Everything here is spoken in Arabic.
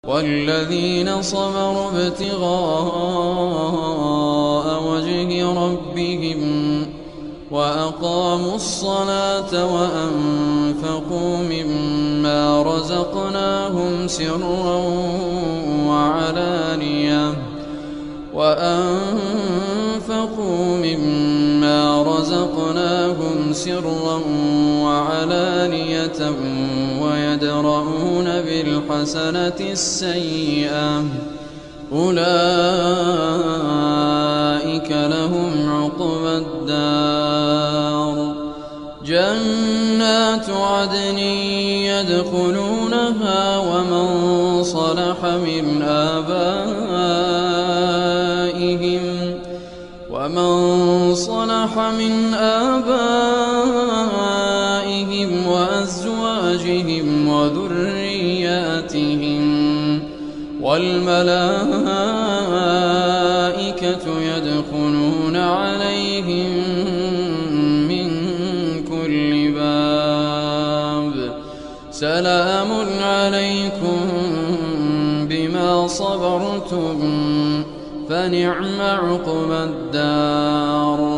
والذين صبروا ابتغاء وجه ربهم وأقاموا الصلاة وأنفقوا مما رزقناهم سرا وعلانية ويدرؤون بالحسنة السيئة أولئك لهم عقبى الدار جنات عدن يدخلونها ومن صلح من آبائهم وأزواجهم وذرياتهم والملائكة يدخلون عليهم من كل باب سلام عليكم بما صبرتم فنعم عقبى الدار